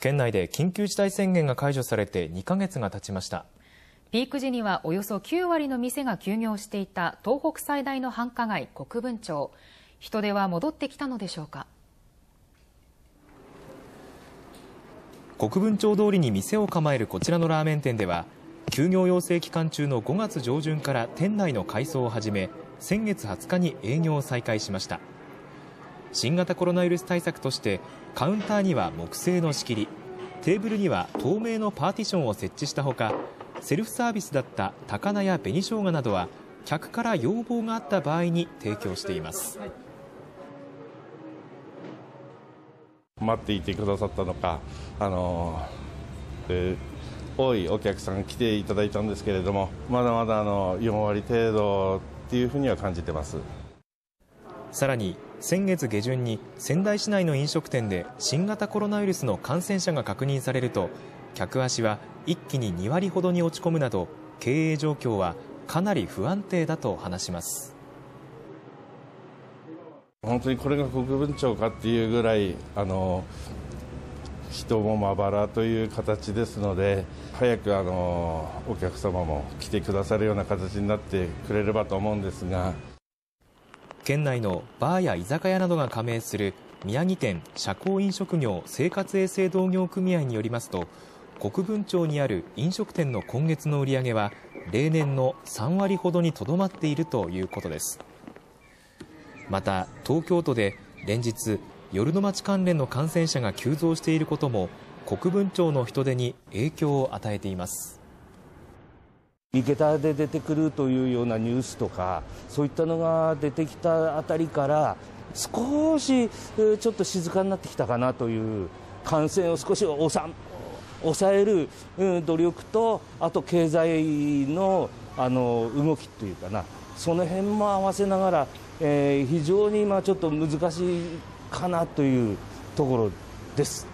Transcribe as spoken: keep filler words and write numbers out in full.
県内で緊急事態宣言が解除されてにかげつが経ちました。 ピーク時にはおよそきゅうわりの店が休業していた東北最大の繁華街、国分町。人出は戻ってきたのでしょうか。 国分町通りに店を構えるこちらのラーメン店では、休業要請期間中のごがつじょうじゅんから店内の改装を始め、先月はつかに営業を再開しました。新型コロナウイルス対策としてカウンターには木製の仕切り、テーブルには透明のパーティションを設置したほか、セルフサービスだった高菜や紅生姜などは客から要望があった場合に提供しています。 待っていてくださったのか、あのー、多いお客さんが来ていただいたんですけれども、まだまだあのよんわり程度っていうふうには感じてます。 さらに先月下旬に仙台市内の飲食店で新型コロナウイルスの感染者が確認されると、客足は一気ににわりほどに落ち込むなど、経営状況はかなり不安定だと話します。 本当にこれが国分町かっていうぐらい、あの人もまばらという形ですので、早くあのお客様も来てくださるような形になってくれればと思うんですが。 県内のバーや居酒屋などが加盟する宮城県社交飲食業生活衛生同業組合によりますと、国分町にある飲食店の今月の売り上げは例年のさんわりほどにとどまっているということです。また東京都で連日夜の街関連の感染者が急増していることも国分町の人出に影響を与えています。 池田で出てくるというようなニュースとか、そういったのが出てきたあたりから少しちょっと静かになってきたかなという、感染を少し抑える努力と、あと経済のあの動きというかな、その辺も合わせながら、えー、非常に今ちょっと難しいかなというところです。